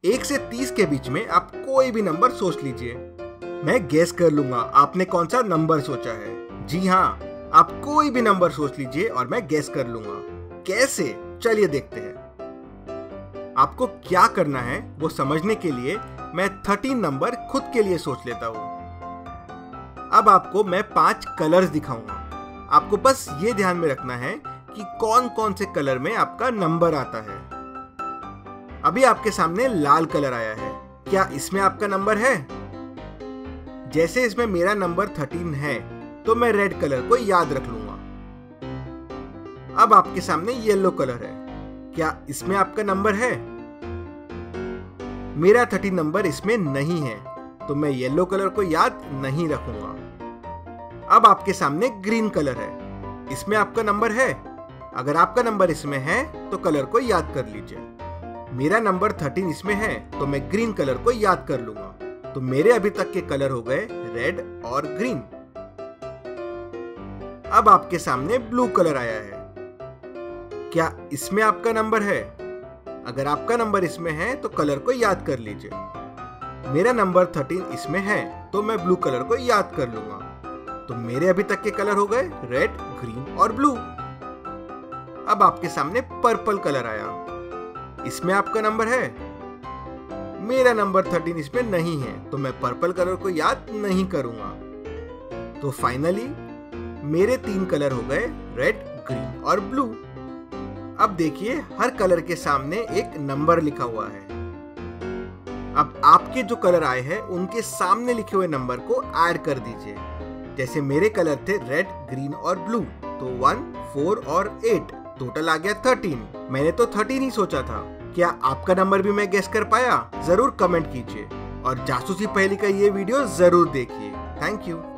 1 से 30 के बीच में आप कोई भी नंबर सोच लीजिए। मैं गेस कर लूंगा आपने कौन सा नंबर सोचा है। जी हाँ, आप कोई भी नंबर सोच लीजिए और मैं गेस कर लूंगा। कैसे? चलिए देखते हैं। आपको क्या करना है वो समझने के लिए मैं 13 नंबर खुद के लिए सोच लेता हूँ। अब आपको मैं 5 कलर्स दिखाऊंगा। आपको बस ये ध्यान में रखना है कि कौन कौन से कलर में आपका नंबर आता है। अभी आपके सामने लाल कलर आया है। क्या इसमें आपका नंबर है? जैसे इसमें मेरा नंबर 13 है तो मैं रेड कलर को याद रख लूंगा। अब आपके सामने येलो कलर है। क्या इसमें आपका नंबर है? मेरा 13 नंबर इसमें नहीं है तो मैं येलो कलर को याद नहीं रखूंगा। अब आपके सामने ग्रीन कलर है। इसमें आपका नंबर है? अगर आपका नंबर इसमें है तो कलर को याद कर लीजिए। मेरा नंबर 13 इसमें है तो मैं ग्रीन कलर को याद कर लूंगा। तो मेरे अभी तक के कलर हो गए रेड और ग्रीन। अब आपके सामने ब्लू कलर आया है। क्या इसमें आपका नंबर है? अगर आपका नंबर इसमें है तो कलर को याद कर लीजिए। मेरा नंबर 13 इसमें है तो मैं ब्लू कलर को याद कर लूंगा। तो मेरे अभी तक के कलर हो गए रेड, ग्रीन और ब्लू। अब आपके सामने पर्पल कलर आया। इसमें आपका नंबर है? मेरा नंबर 13 इसमें नहीं है तो मैं पर्पल कलर को याद नहीं करूंगा। तो फाइनली मेरे 3 कलर हो गए रेड, ग्रीन और ब्लू। अब देखिए हर कलर के सामने एक नंबर लिखा हुआ है। अब आपके जो कलर आए हैं उनके सामने लिखे हुए नंबर को ऐड कर दीजिए। जैसे मेरे कलर थे रेड, ग्रीन और ब्लू, तो 1, 4 और 8 टोटल आ गया 13। मैंने तो 13 ही सोचा था। क्या आपका नंबर भी मैं गेस कर पाया? जरूर कमेंट कीजिए और जासूसी पहेली का ये वीडियो जरूर देखिए। Thank you.